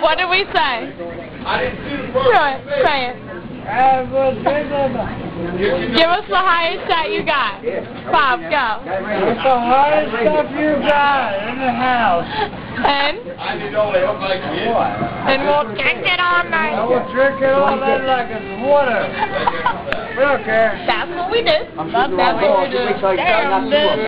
What did we say? Try it. Try it. Give us the highest shot you got. Bob, go. What's the hardest stuff you got in the house? And we'll drink it all night. I will drink it all night like it's water. We don't care. That's what we do. That's what we do. Damn, dude.